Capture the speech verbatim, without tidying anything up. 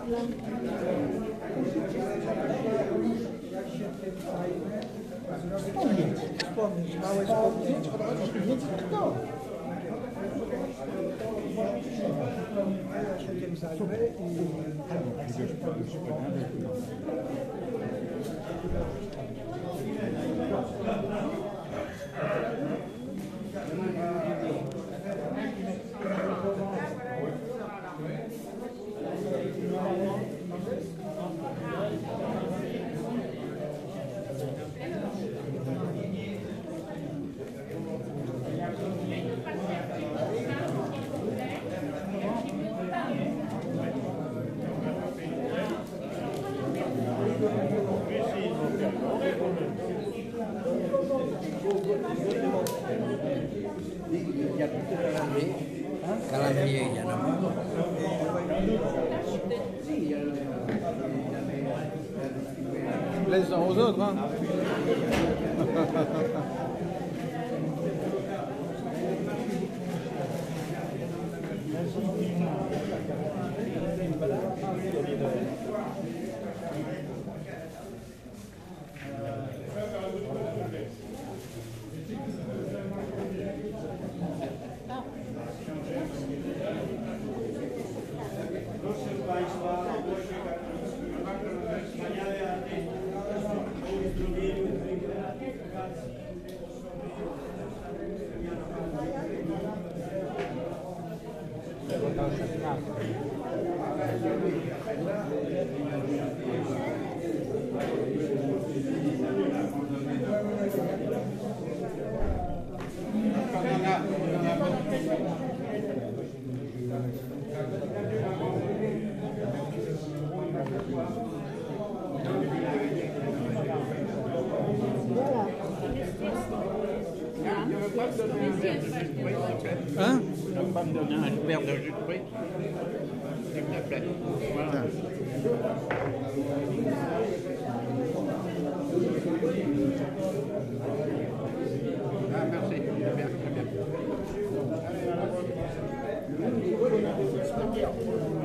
Wspomnieć, wspomnieć, małe wspomnieć, odchodzić kto? Ja się tym zajmę Calamier, il y en a beaucoup. Laisse aux autres, hein. Proszę Państwa, ogłoszę wspaniale o uzdrowieniu tej gratyfikacji Hein? On va me donner un verre de jus de fruits, s'il te plaît. Voilà. Ah, merci, très bien, très bien.